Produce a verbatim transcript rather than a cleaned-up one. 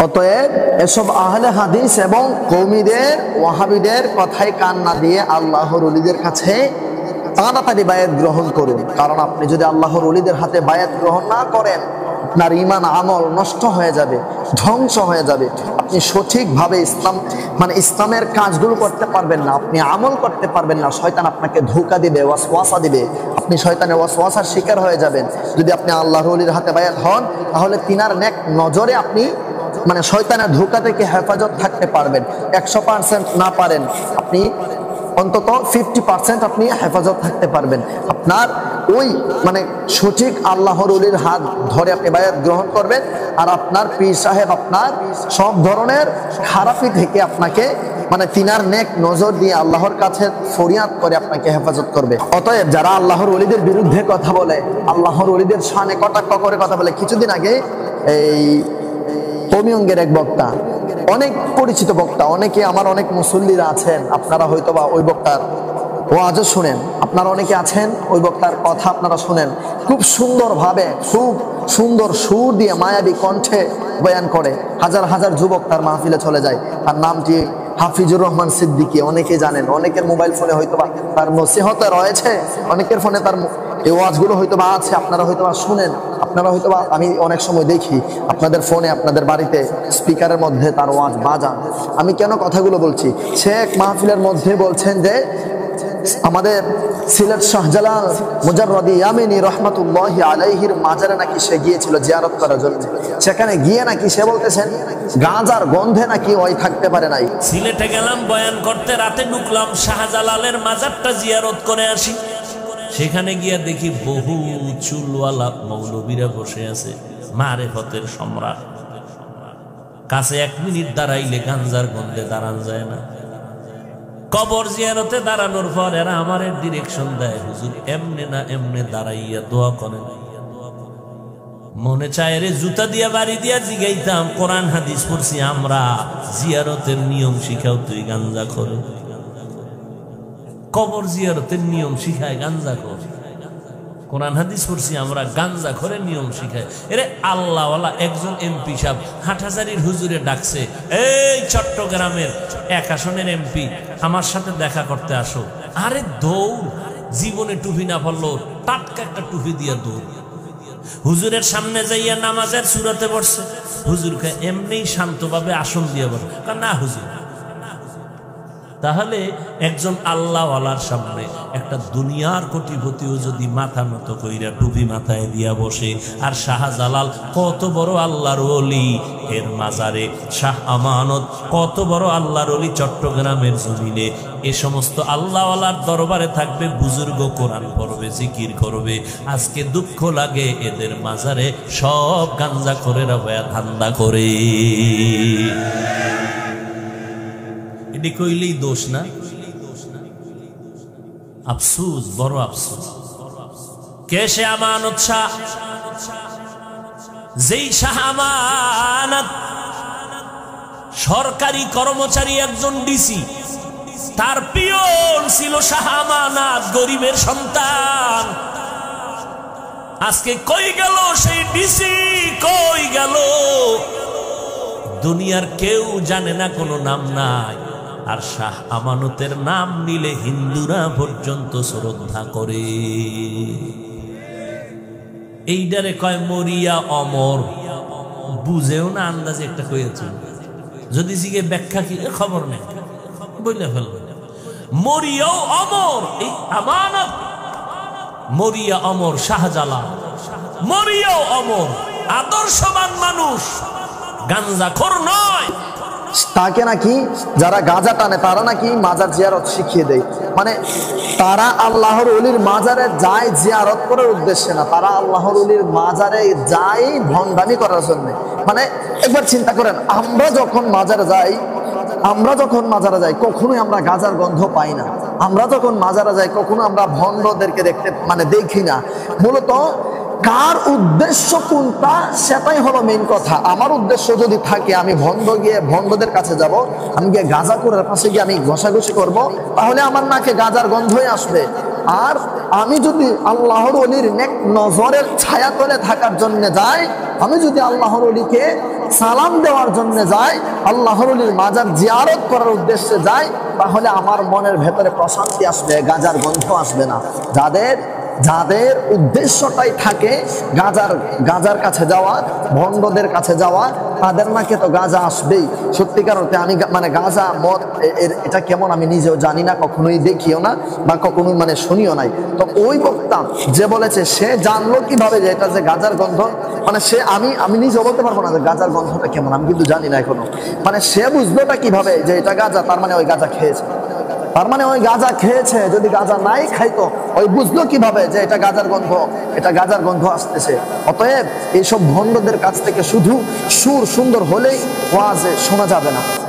অতএব এসব আহলে হাদিস এবং কওমীদের ওয়াহাবিদের কথায় কান না দিয়ে আল্লাহর ওলিদের কাছে তাড়াতাড়ি বায়াত গ্রহণ করুন। কারণ আপনি যদি আল্লাহর ওলিদের হাতে বায়াত গ্রহণ না করেন, আপনার ঈমান আমল নষ্ট হয়ে যাবে, ধ্বংস হয়ে যাবে। আপনি সঠিকভাবে ইসলাম মানে ইসলামের কাজগুলো করতে পারবেন না, আপনি আমল করতে পারবেন না। শয়তান আপনাকে ধোঁকা দিবে, ওয়াসওয়াসা দিবে, আপনি শয়তানের ওয়াসওয়াসার শিকার হয়ে যাবেন। যদি আপনি আল্লাহর ওলির হাতে বায়াত হন, তাহলে তিনার নেক নজরে আপনি মানে শয়তানের ধোঁকা থেকে হেফাজত থাকতে পারবেন। একশো পার্সেন্ট না পারেন, আপনি অন্তত ফিফটি পার্সেন্ট আপনি হেফাজত থাকতে পারবেন। আপনার ওই মানে সঠিক আল্লাহর ওলির হাত ধরে আপনি বায়াত গ্রহণ করবেন, আর আপনার পীর সাহেব আপনার সব ধরনের খারাপি থেকে আপনাকে মানে তিনার নেক নজর দিয়ে আল্লাহর কাছে ফরিয়াদ করে আপনাকে হেফাজত করবে। অতএব যারা আল্লাহর ওলিদের বিরুদ্ধে কথা বলে, আল্লাহর ওলিদের শানে কটাক্ষ করে কথা বলে, কিছুদিন আগে এই কওমীয়ঙ্গের এক বক্তা, অনেক পরিচিত বক্তা, অনেকে আমার অনেক মুসল্লিরা আছেন, আপনারা হয়তো বা ওই বক্তার ওয়াজও শুনেন, আপনারা অনেকে আছেন ওই বক্তার কথা আপনারা শুনেন, খুব সুন্দরভাবে খুব সুন্দর সুর দিয়ে মায়াবী কণ্ঠে বয়ান করে, হাজার হাজার যুবক তার মাহফিলে চলে যায়। তার নামটি হাফিজুর রহমান সিদ্দিকী, অনেকে জানেন, অনেকের মোবাইল ফোনে হয়তো বা তার নসিহতে রয়েছে, অনেকের ফোনে তার এই ওয়াজগুলো হয়তো বা আছে, আপনারা হয়তো বা শুনেন, আপনারা হয়তো বা আমি অনেক সময় দেখি আপনাদের ফোনে আপনাদের বাড়িতে স্পিকারের মধ্যে তার ওয়াজ বাজান। আমি কেন কথাগুলো বলছি, শেখ মাহফিলের মধ্যে বলছেন যে আমাদের সিলেট শাহজালাল মুজাররদি ইয়ামিনী রহমাতুল্লাহি আলাইহির মাজারে নাকি সে গিয়েছিল জিয়ারত করার জন্য। সেখানে গিয়ে নাকি সে বলতেছেন গাঁজার গন্ধে নাকি ওই থাকতে পারে নাই। সিলেটে গেলাম বয়ান করতে, রাতে ঢুকলাম শাহজালালের মাজারটা জিয়ারত করে আসি। সেখানে গিয়া দেখি বহু চুলওয়ালা মৌলবীরা বসে আছে, মারেফতের সম্রাট। কাছে এক মিনিট দাঁড়াইলে গাঞ্জার গন্ধে দাঁড়ান যায় না। কবর জিয়ারতে দাঁড়ানোর পর এরা আমার ডিরেকশন দেয়, হুজুর এমনে না এমনে দাঁড়াইয়া দোয়া করেন। মনে চায় রে জুতা দিয়া বাড়ি দিয়া জিগাইতাম, কোরআন হাদিস পড়ছি আমরা, জিয়ারতের নিয়ম শিখাও তুই গাঞ্জা করে। কবর জিয়ারতের নিয়ম শিখায় গাঞ্জা কর, কোরআন হাদিস পড়ছি আমরা, গাঞ্জা করে নিয়ম শিখায়। এরে আল্লাহওয়ালা একজন এমপি সাহেব হাটহাজারির হুজুরে ডাকছে, এই চট্টগ্রামের এক আসনের এমপি আমার সাথে দেখা করতে আসো। আরে দৌড়, জীবনে টুপি না পড়লো, টাটকা একটা টুপি দিয়া দৌড়। হুজুরের সামনে যাইয়া নামাজের সুরাতে বসছে। হুজুরকে এমনি শান্তভাবে আসন দিয়ে বল, না হুজুর। তাহলে একজন আল্লাহওয়ালার সামনে একটা দুনিয়ার কোটিপতিও যদি মাথা নত কইরা টুপি মাথায় দিয়া বসে, আর শাহজালাল কত বড় আল্লাহর ওলি, এর মাজারে শাহ আমানত কত বড় আল্লাহর ওলি চট্টগ্রামের জমিনে, এ সমস্ত আল্লাহওয়ালার দরবারে থাকবে, বুজুর্গ কোরআন পড়বে, জিকির করবে। আজকে দুঃখ লাগে এদের মাজারে সব গাঞ্জা করে রাবয়া ধান্দা করে। এটি কইলেই দোষ না? আফসোস, বড় আফসোস। কে সে আমানত শাহ? যেই শাহ আমানত সরকারি কর্মচারী, একজন ডিসি, তার পিয়ন ছিল শাহ আমানত, গরিবের সন্তান। আজকে কই গেল সেই ডিসি, কই গেল? দুনিয়ার কেউ জানে না, কোনো নাম নাই। আর শাহ আমানতের নাম নিলে হিন্দুরা পর্যন্ত শ্রদ্ধা করে। এইটারে কয় মরিয়া অমর, বুঝেও না, আন্দাজে একটা কইয়াছে। যদি জিগে ব্যাখ্যা কি খবর নেই, বইলে ফেলবে। মরিয়াও অমর, এই আমানত। মরিয়া অমর শাহজালাল, মরিয়াও অমর, আদর্শবান মানুষ, গাঞ্জাখোর নয়। তাকে নাকি যারা গাঁজা টানে তারা নাকি মাজার জিয়ারত শিখিয়ে দেয়। মানে তারা আল্লাহর ওলির মাজারে যায় জিয়ারত করার উদ্দেশ্যে না, তারা আল্লাহর ওলির মাজারে যায় ভণ্ডামি করার জন্য। মানে একবার চিন্তা করেন, আমরা যখন মাজারে যাই আমরা যখন মাজারে যাই কখনোই আমরা গাঁজার গন্ধ পাই না। আমরা যখন মাজারে যাই কখনো আমরা ভণ্ডদেরকে দেখতে মানে দেখি না। মূলত কার উদ্দেশ্য কোনটা সেটাই হলো মেইন কথা। আমার উদ্দেশ্য যদি থাকে আমি ভণ্ড গিয়ে ভণ্ডদের কাছে যাব, আমি গিয়ে গাঁজা করে পাশে গিয়ে আমি ঘষাঘষি করব, তাহলে আমার নাকে গাঁজার গন্ধই আসবে। আর আমি যদি আল্লাহর ওলির নেক নজরের ছায়া তলে থাকার জন্য যাই, আমি যদি আল্লাহর ওলিকে সালাম দেওয়ার জন্য যাই, আল্লাহর ওলির মাজার জিয়ারত করার উদ্দেশ্যে যাই, তাহলে আমার মনের ভেতরে প্রশান্তি আসবে, গাজার গন্ধ আসবে না। যাদের যাদের উদ্দেশ্যটাই থাকে গাজার গাজার কাছে যাওয়া, ভণ্ডদের কাছে যাওয়া, তাদের নাকে তো গাজা আসবেই। সত্যিকার অর্থে আমি মানে গাজা মদ এটা কেমন আমি নিজেও জানি না, কখনোই দেখিও না বা কখনোই মানে শুনিও নাই। তো ওই বক্তা যে বলেছে সে জানলো কিভাবে যে এটা যে গাজার গন্ধ, মানে সে আমি আমি নিজেও বলতে পারবো না যে গাজার গন্ধটা কেমন, আমি কিন্তু জানি না এখনো। মানে সে বুঝলোটা কিভাবে যে এটা গাজা, তার মানে ওই গাজা খেয়েছে, তার মানে ওই গাঁজা খেয়েছে। যদি গাঁজা নাই খাইতো ওই বুঝলো কিভাবে যে এটা গাঁজার গন্ধ, এটা গাঁজার গন্ধ আসতেছে। অতএব এইসব ভণ্ডদের কাছ থেকে শুধু সুর সুন্দর হলেই ওয়াজে শোনা যাবে না।